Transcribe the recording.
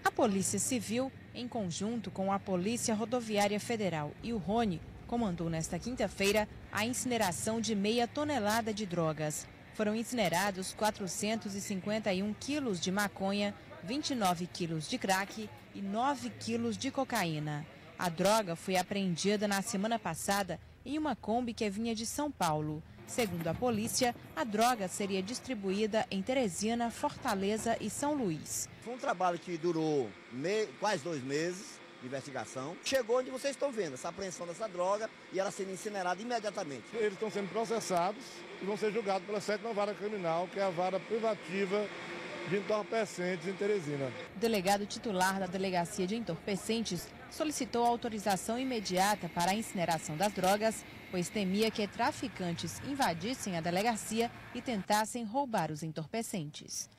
A Polícia Civil, em conjunto com a Polícia Rodoviária Federal e o Rony, comandou nesta quinta-feira a incineração de meia tonelada de drogas. Foram incinerados 451 quilos de maconha, 29 quilos de crack e 9 quilos de cocaína. A droga foi apreendida na semana passada em uma Kombi que vinha de São Paulo. Segundo a polícia, a droga seria distribuída em Teresina, Fortaleza e São Luís. Foi um trabalho que durou quase 2 meses de investigação. Chegou onde vocês estão vendo, essa apreensão dessa droga e ela sendo incinerada imediatamente. Eles estão sendo processados e vão ser julgados pela 7ª Vara Criminal, que é a vara privativa de entorpecentes em Teresina. O delegado titular da Delegacia de Entorpecentes solicitou autorização imediata para a incineração das drogas, pois temia que traficantes invadissem a delegacia e tentassem roubar os entorpecentes.